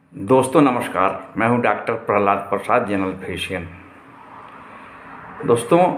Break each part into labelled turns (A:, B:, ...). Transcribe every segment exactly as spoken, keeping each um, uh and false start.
A: दोस्तों नमस्कार, मैं हूं doctor Prahlad Prasad, general physician. दोस्तों,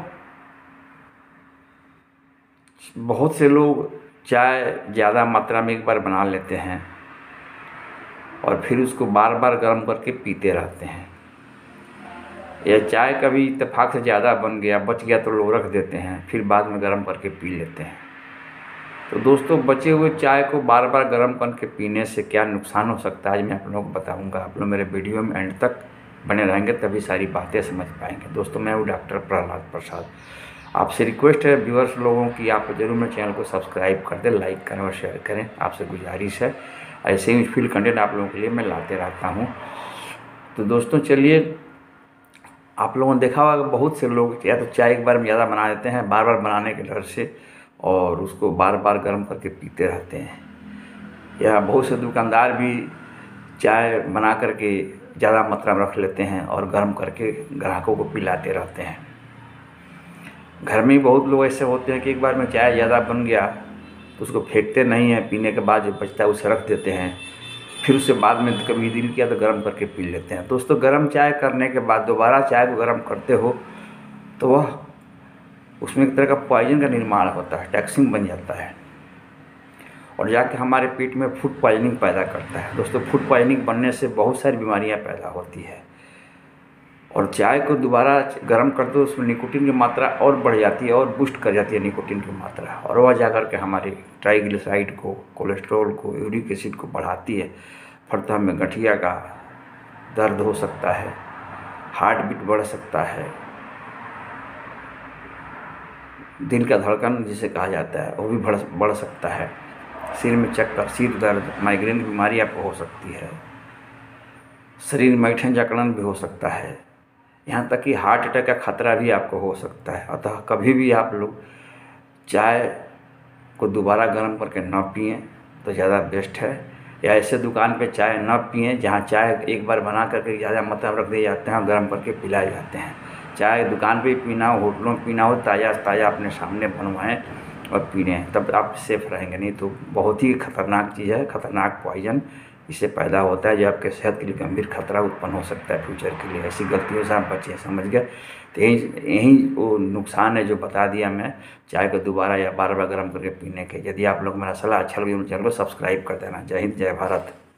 A: बहुत से लोग चाय ज़्यादा मात्रा में एक बार बना लेते हैं और फिर उसको बार बार गर्म करके पीते रहते हैं। यह चाय कभी इत्तेफाक से ज़्यादा बन गया, बच गया तो लोग रख देते हैं, फिर बाद में गर्म करके पी लेते हैं। तो दोस्तों, बचे हुए चाय को बार बार गर्म करके पीने से क्या नुकसान हो सकता है, आज मैं आप लोगों को बताऊंगा। आप लोग मेरे वीडियो में एंड तक बने रहेंगे तभी सारी बातें समझ पाएंगे। दोस्तों, मैं हूँ डॉक्टर प्रहलाद प्रसाद। आपसे रिक्वेस्ट है व्यूअर्स लोगों की, आप जरूर मेरे चैनल को सब्सक्राइब कर दें, लाइक करें और शेयर करें। आपसे गुजारिश है, ऐसे ही फील्ड कंटेंट आप लोगों के लिए मैं लाते रहता हूँ। तो दोस्तों चलिए, आप लोगों ने देखा होगा बहुत से लोग या तो चाय एक बार में ज़्यादा बना देते हैं बार बार बनाने के डर से, और उसको बार बार गर्म करके पीते रहते हैं। या बहुत से दुकानदार भी चाय बना करके ज़्यादा मात्रा में रख लेते हैं और गर्म करके ग्राहकों को पिलाते रहते हैं। घर में ही बहुत लोग ऐसे होते हैं कि एक बार में चाय ज़्यादा बन गया तो उसको फेंकते नहीं हैं, पीने के बाद जो बचता है उसे रख देते हैं, फिर उससे बाद में कभी दिल किया तो गर्म करके पी लेते हैं। दोस्तों, गर्म चाय करने के बाद दोबारा चाय को गर्म करते हो तो वह उसमें एक तरह का पॉइजन का निर्माण होता है, टॉक्सिन बन जाता है और जाके हमारे पेट में फूड पॉइजनिंग पैदा करता है। दोस्तों, फूड पॉइजनिंग बनने से बहुत सारी बीमारियां पैदा होती है और चाय को दोबारा गर्म करते हो उसमें निकोटीन की मात्रा और बढ़ जाती है और बूस्ट कर जाती है निकोटीन की मात्रा, और वह जाकर के हमारे ट्राइग्लिसराइड को, कोलेस्ट्रॉल को, यूरिक एसिड को बढ़ाती है। फलतः में गठिया का दर्द हो सकता है, हार्ट बीट बढ़ सकता है, दिल का धड़कन जिसे कहा जाता है वो भी बढ़ बढ़ सकता है, सिर में चक्कर, सिर दर्द, माइग्रेन की बीमारी आपको हो सकती है, शरीर में ऐंठन जकड़न भी हो सकता है, यहाँ तक कि हार्ट अटैक का खतरा भी आपको हो सकता है। अतः कभी भी आप लोग चाय को दोबारा गर्म करके न पिएं तो ज़्यादा बेस्ट है। या ऐसे दुकान पे चाय न पिएं जहाँ चाय एक बार बना करके ज़्यादा मात्रा में रख दिए जाते हैं और गर्म करके पिलाए जाते हैं। चाय दुकान पे पीना हो, होटलों में पीना हो, ताज़ा ताज़ा अपने सामने बनवाएं और पीने, तब आप सेफ रहेंगे। नहीं तो बहुत ही खतरनाक चीज़ है, खतरनाक पॉइजन इससे पैदा होता है जो आपके सेहत के लिए गंभीर खतरा उत्पन्न हो सकता है फ्यूचर के लिए। ऐसी गलतियों से आप बचिए, समझ गए। तो यही यही वो नुकसान है जो बता दिया मैं, चाय को दोबारा या बार बार गर्म करके पीने के। यदि आप लोग मेरा सलाह अच्छा लगे तो चैनल को सब्सक्राइब कर देना। जय हिंद, जय भारत।